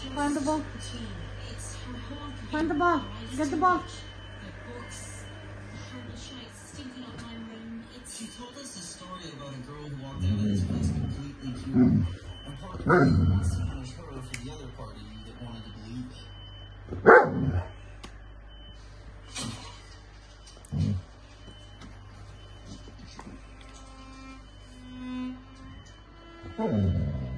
Find the ball. Find the ball. Get the ball. She told us a story about a girl who walked out of this place completely cured. And part of me wants to punish her for the other part of you that wanted to believe it.